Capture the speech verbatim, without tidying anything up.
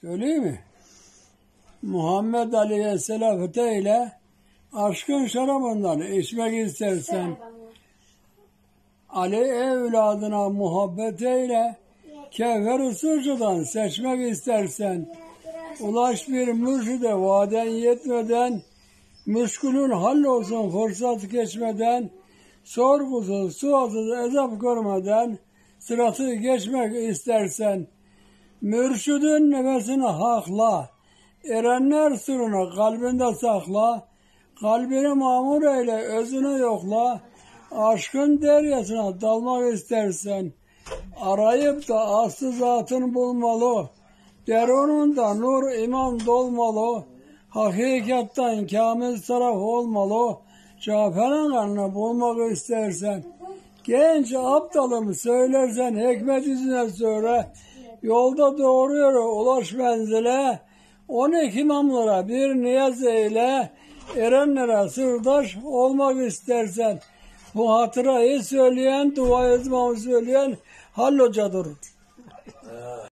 Söyleyeyim mi? Muhammed Ali'ye selafete ile aşkın şarabından içmek istersen, Ali evladına muhabbet eyle, Kevher-i Sucu'dan seçmek istersen, ulaş bir mürşide vaden yetmeden, müşkülün hallolsun fırsat geçmeden, sorgusuz, sualsız ezap görmeden, sıratı geçmek istersen, mürşidin nefesini hakla, erenler sırrını kalbinde sakla, kalbini mamur eyle, özünü yokla, aşkın deryasına dalmak istersen, arayıp da aslı zatın bulmalı, derununda nur iman dolmalı, hakikattan kamil taraf olmalı, Cafer'in kanını bulmak istersen, genç aptalım söylersen hikmet yüzüne söyle, yolda doğru yere ulaş menzile, on iki imamlara bir niyaz eyle, erenlere sırdaş olmak istersen, bu hatırayı söyleyen, dua etmamı söyleyen Halil Hoca'dır.